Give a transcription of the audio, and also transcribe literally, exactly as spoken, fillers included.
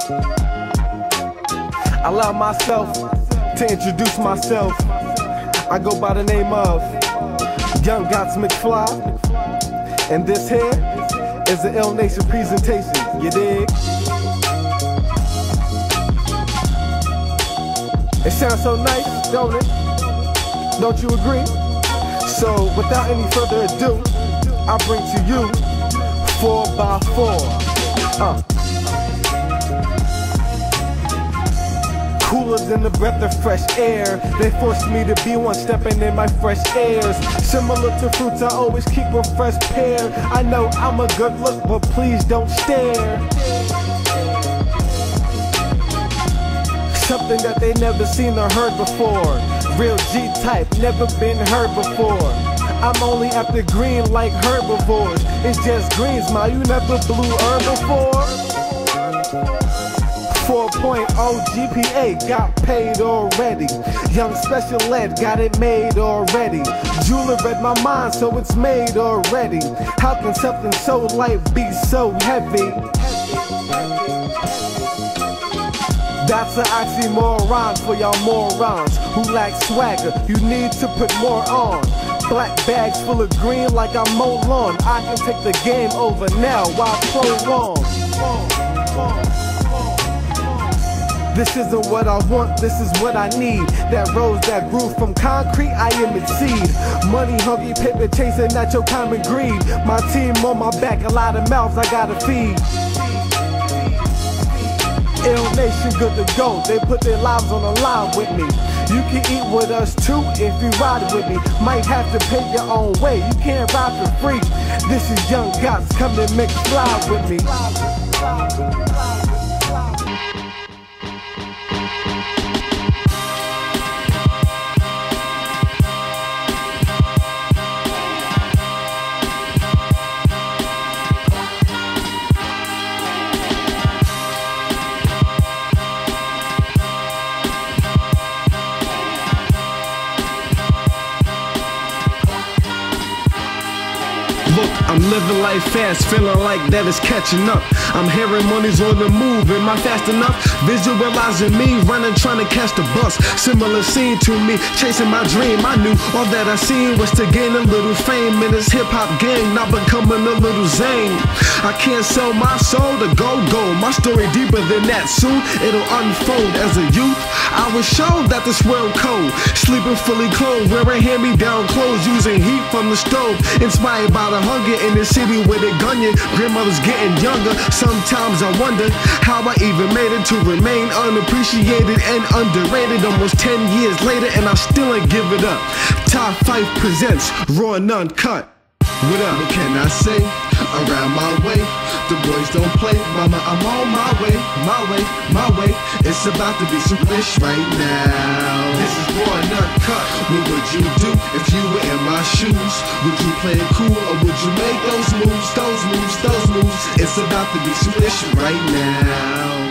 I allow myself to introduce myself. I go by the name of Young Gots McFly, and this here is the Ill Nation presentation, you dig? It sounds so nice, don't it? Don't you agree? So without any further ado, I bring to you four by four. Uh. Cooler than the breath of fresh air. They forced me to be one, stepping in my fresh airs. Similar to fruits, I always keep a fresh pear. I know I'm a good look, but please don't stare. Something that they never seen or heard before. Real G-type, never been heard before. I'm only after green like herbivores. It's just green, smile, you never blew herb before. four point oh G P A, got paid already. Young special ed, got it made already. Jeweler read my mind, so it's made already. How can something so light be so heavy? That's an oxymoron for y'all morons who lack swagger. You need to put more on. Black bags full of green like I'm Molon. I can take the game over now while prolong. This isn't what I want, this is what I need. That rose that grew from concrete, I am its seed. Money hungry, paper chasing at your common greed. My team on my back, a lot of mouths I gotta feed. Ill Nation good to go, they put their lives on the line with me. You can eat with us too if you ride with me. Might have to pay your own way, you can't ride for free. This is Young Gots, come and make fly with me. Look, I'm living life fast, feeling like that it's catching up. I'm hearing money's on the move, am I fast enough? Visualizing me, running, trying to catch the bus. Similar scene to me, chasing my dream. I knew all that I seen was to gain a little fame in this hip-hop gang, not becoming a little zane. I can't sell my soul to go-go, my story deeper than that. Soon it'll unfold. As a youth, I was shown that this world cold. Sleeping fully clothed, wearing hand-me-down clothes, using heat from the stove. Inspired by the hunger in the city where they gun you. Grandmother's getting younger. Sometimes I wonder how I even made it to remain unappreciated and underrated. Almost ten years later and I still ain't give it up. Top five presents Raw and Uncut. What up? What can I say? Around my way, the boys don't play. Mama, I'm on my way, my way, my way. It's about to be some fish right now. This is Raw and Uncut. What would you do if you were in my shoes? Would you play it cool or would you make those moves, those moves, those moves? It's about to be some fish right now.